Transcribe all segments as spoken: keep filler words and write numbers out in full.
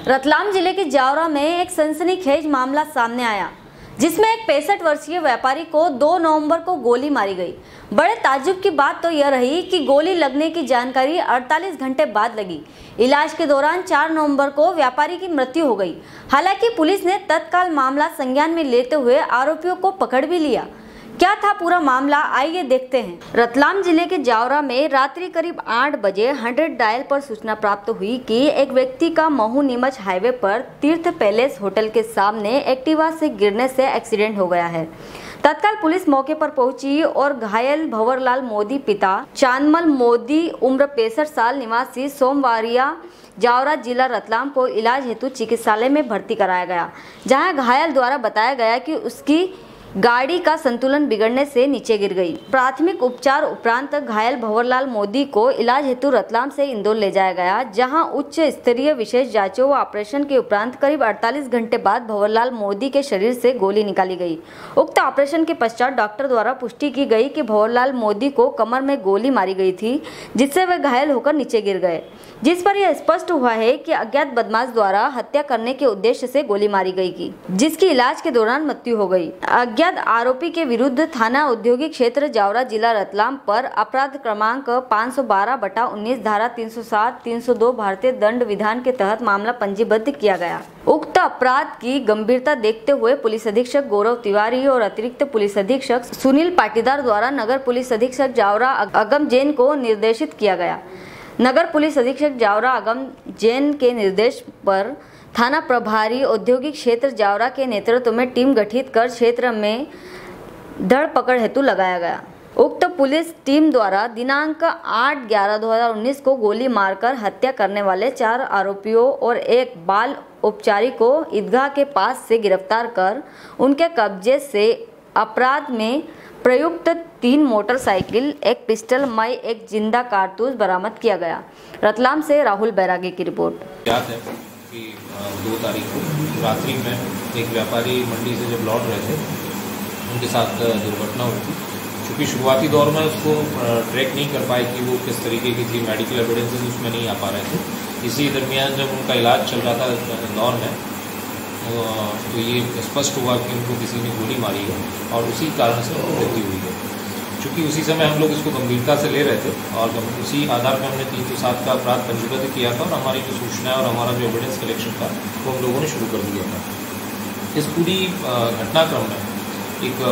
रतलाम जिले के जावरा में एक सनसनीखेज मामला सामने आया, जिसमें एक पैंसठ वर्षीय व्यापारी को दो नवंबर को गोली मारी गई। बड़े ताज्जुब की बात तो यह रही कि गोली लगने की जानकारी अड़तालीस घंटे बाद लगी। इलाज के दौरान चार नवंबर को व्यापारी की मृत्यु हो गई। हालांकि पुलिस ने तत्काल मामला संज्ञान में लेते हुए आरोपियों को पकड़ भी लिया। क्या था पूरा मामला, आइए देखते हैं। रतलाम जिले के जावरा में रात्रि करीब आठ बजे हंड्रेड डायल पर सूचना प्राप्त हुई कि एक व्यक्ति का महू नीमच हाईवे पर तीर्थ पैलेस होटल के सामने एक्टिवा से गिरने से एक्सीडेंट हो गया है। तत्काल पुलिस मौके पर पहुंची और घायल भंवरलाल मोदी पिता चांदमल मोदी उम्र पैंसठ साल निवासी सोमवारिया जावरा जिला रतलाम को इलाज हेतु चिकित्सालय में भर्ती कराया गया, जहां घायल द्वारा बताया गया कि उसकी गाड़ी का संतुलन बिगड़ने से नीचे गिर गई। प्राथमिक उपचार उपरांत घायल भंवरलाल मोदी को इलाज हेतु रतलाम से इंदौर ले जाया गया, जहां उच्च स्तरीय विशेष जांचों व ऑपरेशन के उपरांत करीब अड़तालीस घंटे बाद भंवरलाल मोदी के शरीर से गोली निकाली गई। उक्त ऑपरेशन के पश्चात डॉक्टर द्वारा पुष्टि की गई कि भंवरलाल मोदी को कमर में गोली मारी गई थी, जिससे वे घायल होकर नीचे गिर गए, जिस पर यह स्पष्ट हुआ है कि अज्ञात बदमाश द्वारा हत्या करने के उद्देश्य से गोली मारी गई की, जिसकी इलाज के दौरान मृत्यु हो गई। अज्ञात आरोपी के विरुद्ध थाना औद्योगिक क्षेत्र जावरा जिला रतलाम पर अपराध क्रमांक पाँच सौ बारह बटा उन्नीस धारा तीन सौ सात तीन सौ दो भारतीय दंड विधान के तहत मामला पंजीबद्ध किया गया। उक्त अपराध की गंभीरता देखते हुए पुलिस अधीक्षक गौरव तिवारी और अतिरिक्त पुलिस अधीक्षक सुनील पाटीदार द्वारा नगर पुलिस अधीक्षक जावरा अगम जैन को निर्देशित किया गया। नगर पुलिस अधीक्षक जावरा अगम जैन के निर्देश पर थाना प्रभारी औद्योगिक क्षेत्र जावरा के नेतृत्व में टीम गठित कर क्षेत्र में धर पकड़ हेतु लगाया गया। उक्त पुलिस टीम द्वारा दिनांक आठ ग्यारह दो हजार उन्नीस को गोली मारकर हत्या करने वाले चार आरोपियों और एक बाल उपचारी को ईदगाह के पास से गिरफ्तार कर उनके कब्जे से अपराध में प्रयुक्त तीन मोटरसाइकिल, एक पिस्टल मय एक जिंदा कारतूस बरामद किया गया। रतलाम से राहुल बैरागी की रिपोर्ट। याद है कि दो तारीख को रात्रि में एक व्यापारी मंडी से जब लौट रहे थे, उनके साथ दुर्घटना हुई थी। चूँकि शुरुआती दौर में उसको ट्रैक नहीं कर पाए कि वो किस तरीके की थी, मेडिकल एविडेंसेस उसमें नहीं आ पा रहे थे। इसी दरमियान जब उनका इलाज चल रहा था इंदौर में, तो ये स्पष्ट हुआ कि उनको किसी ने गोली मारी है और उसी कारण से उनको मृत्यु हुई है। चूँकि उसी समय हम लोग इसको गंभीरता से ले रहे थे और उसी आधार पर हमने तीन सौ सात का अपराध पंजीबद्ध किया था और हमारी जो सूचना और हमारा जो एविडेंस कलेक्शन था वो हम लोगों ने शुरू कर दिया था। इस पूरी घटनाक्रम में एक,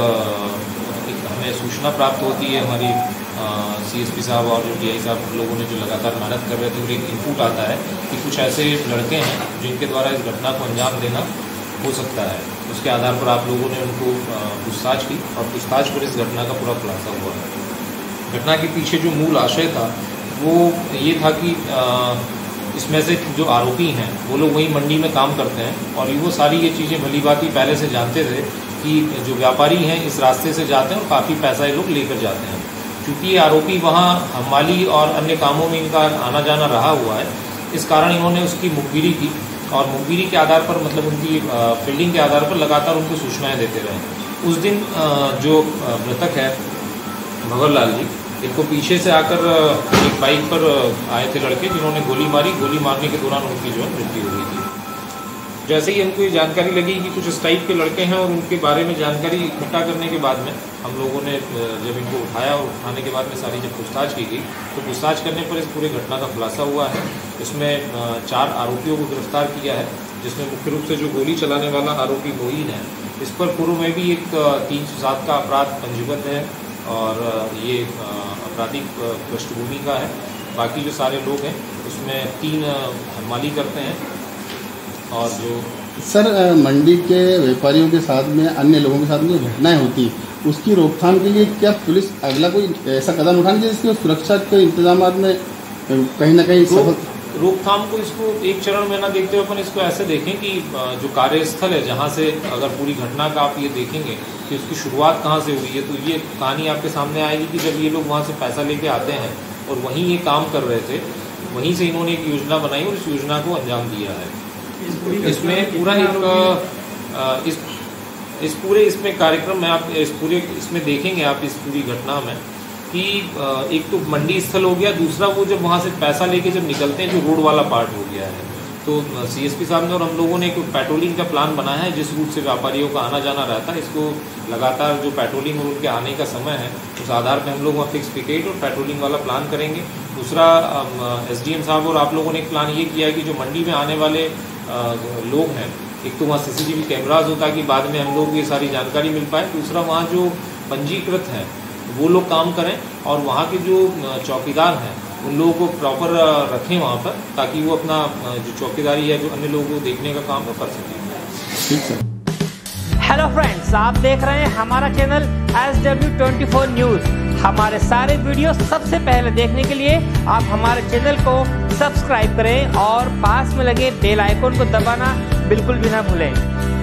एक हमें सूचना प्राप्त होती है, हमारी सी एस पी साहब और जो डी आई साहब लोगों ने जो लगातार मेहनत कर रहे थे, और एक इनपुट आता है कि कुछ ऐसे लड़के हैं जिनके द्वारा इस घटना को अंजाम देना हो सकता है। उसके आधार पर आप लोगों ने उनको पूछताछ की और पूछताछ पर इस घटना का पूरा खुलासा हुआ है। घटना के पीछे जो मूल आशय था वो ये था कि इसमें से जो आरोपी हैं वो लोग वही मंडी में काम करते हैं और वो सारी ये चीज़ें भली भांति पहले से जानते थे कि जो व्यापारी हैं इस रास्ते से जाते हैं और काफ़ी पैसा ये लोग लेकर जाते हैं। चूँकि ये आरोपी वहाँ हमाली और अन्य कामों में इनका आना जाना रहा हुआ है, इस कारण इन्होंने उसकी मुखबिरी की और मुखबिरी के आधार पर, मतलब उनकी फील्डिंग के आधार पर लगातार उनको सूचनाएं देते रहे। उस दिन जो मृतक है भंवरलाल जी, इनको पीछे से आकर एक बाइक पर आए थे लड़के, जिन्होंने गोली मारी। गोली मारने के दौरान उनकी जो है मृत्यु हो गई थी। जैसे ही हमको ये जानकारी लगी कि कुछ इस टाइप के लड़के हैं और उनके बारे में जानकारी इकट्ठा करने के बाद में हम लोगों ने जब इनको उठाया और उठाने के बाद में सारी जब पूछताछ की गई तो पूछताछ करने पर इस पूरी घटना का खुलासा हुआ है। इसमें चार आरोपियों को गिरफ्तार किया है, जिसमें मुख्य रूप से जो गोली चलाने वाला आरोपी मोइन है, इस पर पूर्व में भी एक तीन सौ सात का अपराध पंजीबद्ध है और ये आपराधिक पृष्ठभूमि का है। बाकी जो सारे लोग हैं उसमें तीन हमाली करते हैं और जो सर मंडी के व्यापारियों के साथ में अन्य लोगों के साथ में जो घटनाएं होती उसकी रोकथाम के लिए क्या पुलिस अगला कोई ऐसा कदम उठानी चाहिए जिसकी सुरक्षा के इंतजाम में कहीं ना कहीं रो, रोकथाम को इसको एक चरण में ना देखते हुए अपन इसको ऐसे देखें कि जो कार्यस्थल है जहाँ से अगर पूरी घटना का आप ये देखेंगे कि उसकी शुरुआत कहाँ से हुई है, तो ये कहानी आपके सामने आएगी कि जब ये लोग वहाँ से पैसा लेके आते हैं और वहीं ये काम कर रहे थे, वहीं से इन्होंने एक योजना बनाई और इस योजना को अंजाम दिया है। इसमें पूरा एक इस इस पूरे इसमें कार्यक्रम में आप इस पूरे इसमें देखेंगे आप इस पूरी घटना में कि एक तो मंडी स्थल हो गया, दूसरा वो जब वहाँ से पैसा लेके जब निकलते हैं जो रोड वाला पार्ट हो गया है। तो सीएसपी साहब ने और हम लोगों ने एक पेट्रोलिंग का प्लान बनाया है जिस रूट से व्यापारियों का आना जाना रहता है। इसको लगातार जो पेट्रोलिंग और उनके आने का समय है उस आधार पर हम लोग वहाँ फिक्स टिकट और पेट्रोलिंग वाला प्लान करेंगे। दूसरा एसडीएम साहब और आप लोगों ने एक प्लान ये किया है कि जो मंडी में आने वाले आ, लोग हैं, एक तो वहाँ सीसीटीवी कैमराज होता है कि बाद में हम लोग ये सारी जानकारी मिल पाए। दूसरा वहाँ जो पंजीकृत हैं वो लोग काम करें और वहाँ के जो चौकीदार हैं उन लोगों को प्रॉपर रखें वहाँ पर, ताकि वो अपना जो चौकीदारी है जो अन्य लोगों को देखने का काम है कर सकें। ठीक सर। हेलो फ्रेंड्स, आप देख रहे हैं हमारा channel S W twenty four news. हमारे सारे वीडियो सबसे पहले देखने के लिए आप हमारे चैनल को सब्सक्राइब करें और पास में लगे बेल आइकन को दबाना बिल्कुल भी ना भूलें।